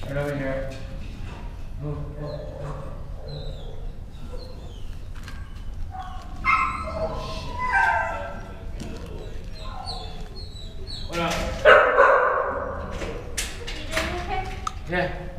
Right over here. Move. What up? You doing okay? Yeah.